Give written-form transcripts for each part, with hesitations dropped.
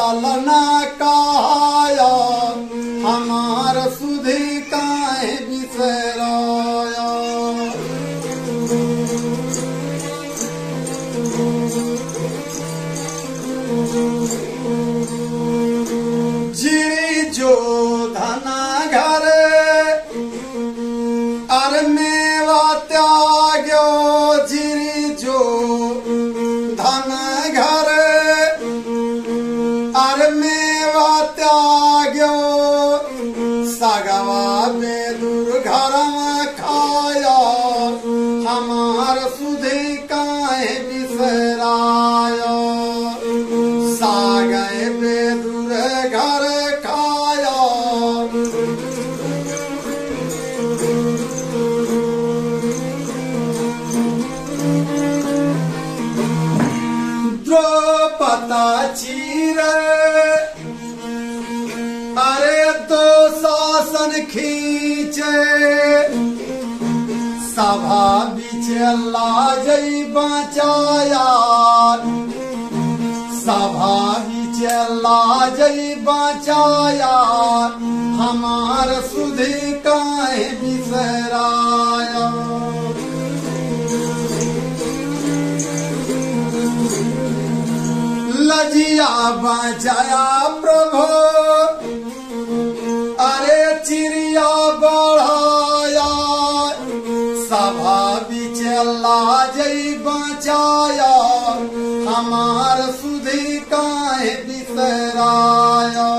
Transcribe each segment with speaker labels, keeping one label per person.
Speaker 1: लालना काया हमार सुधी काहे बिसराया। जिरी जो धना घर अर मेवा त्याग्यो जिरी जो धन घर अर मेवा त्याग्यो सगवा बेदुर घर खाया हमार सुधी काहे बिसराया। सागे बेदुर घर खाया द्रौपदा चीर अरे दो शासन खींचे सभा बीच लाजई बचाया। सभा बीच लाजई बचाया हमार सुधी काहे बिसराया। लजिया बचाया प्रभु अरे चिड़िया बढ़ाया। सभा बीच लाजई बचाया हमार सुधी काहे बिसराया।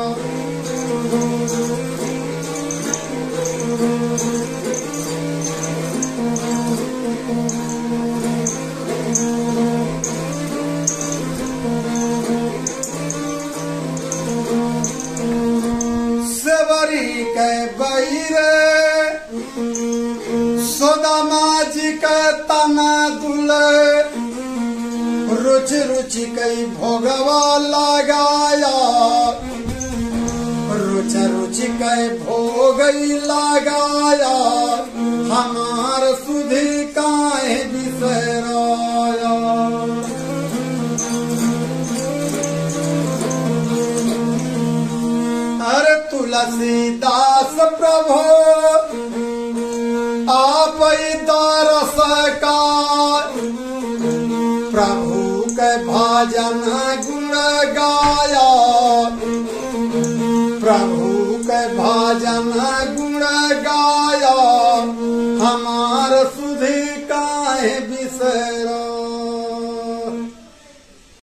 Speaker 1: सेवरी के बहिरे सुदामा जी के तना दुले रुचि रुचि कई भोगवा लगाया। रुचि रुचि कई भोग लगाया हमार सुधी काहे बिसराया। अरे तुलसीदास प्रभु आप दरस का प्रभु के भजन गुण गाया। प्रभु के भजन गुण गाया हमार सुधी काहे बिसरा।